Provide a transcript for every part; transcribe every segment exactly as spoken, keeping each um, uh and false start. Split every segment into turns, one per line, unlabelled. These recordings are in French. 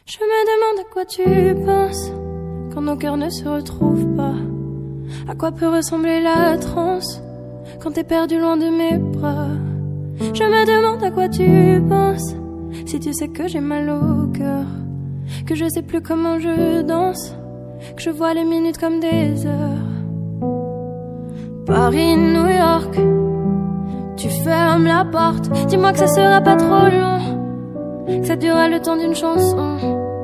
Je me demande à quoi tu penses quand nos cœurs ne se retrouvent pas. À quoi peut ressembler la transe quand t'es perdu loin de mes bras. Je me demande à quoi tu penses si tu sais que j'ai mal au cœur, que je sais plus comment je danse, que je vois les minutes comme des heures. Paris, New York, tu fermes la porte. Dis-moi que ça sera pas trop long, que ça durera le temps d'une chanson.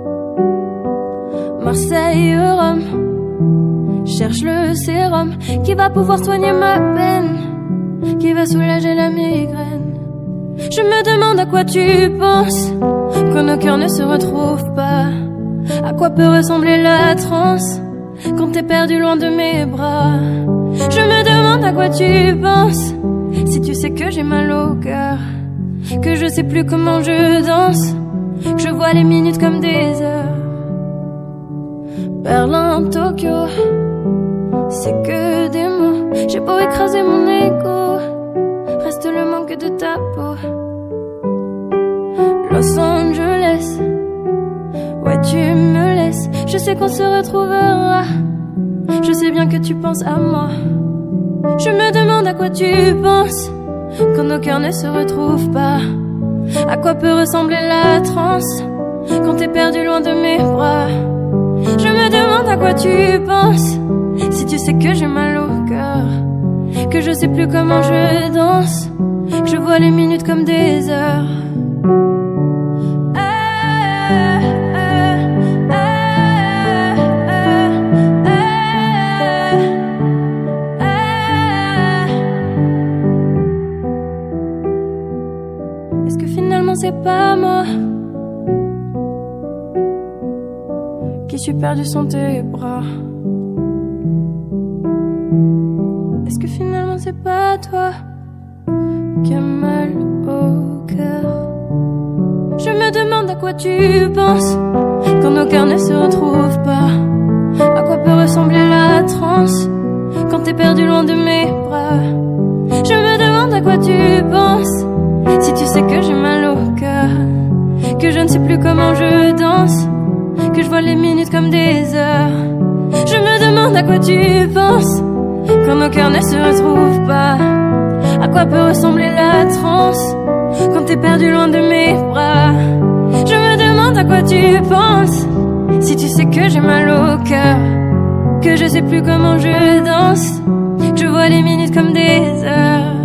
Marseille, Rome, cherche le sérum qui va pouvoir soigner ma peine, qui va soulager la migraine. Je me demande à quoi tu penses quand nos cœurs ne se retrouvent pas. À quoi peut ressembler la transe quand t'es perdu loin de mes bras. Je me demande à quoi tu penses si tu sais que j'ai mal au cœur, que je sais plus comment je danse, que je vois les minutes comme des heures. Berlin, Tokyo, c'est que des mots. J'ai beau écraser mon ego, reste le manque de ta peau. Los Angeles, ouais tu me laisses. Je sais qu'on se retrouvera, je sais bien que tu penses à moi. Je me demande à quoi tu penses quand nos cœurs ne se retrouvent pas. À quoi peut ressembler la transe quand t'es perdu loin de mes bras. Je me demande à quoi tu penses si tu sais que j'ai mal au cœur, que je sais plus comment je danse, que je vois les minutes comme des heures. Est-ce que finalement c'est pas moi qui suis perdu sans tes bras? Est-ce que finalement c'est pas toi qui as mal au cœur? Je me demande à quoi tu penses quand nos cœurs ne se retrouvent pas. À quoi peut ressembler la transe quand t'es perdu loin de mes bras. Je me demande à quoi tu penses si tu sais que j'ai mal au cœur, que je ne sais plus comment je danse, que je vois les minutes comme des heures. Je me demande à quoi tu penses quand nos cœurs ne se retrouvent pas. À quoi peut ressembler la transe quand t'es perdu loin de mes bras. Je me demande à quoi tu penses si tu sais que j'ai mal au cœur, que je sais plus comment je danse, que je vois les minutes comme des heures.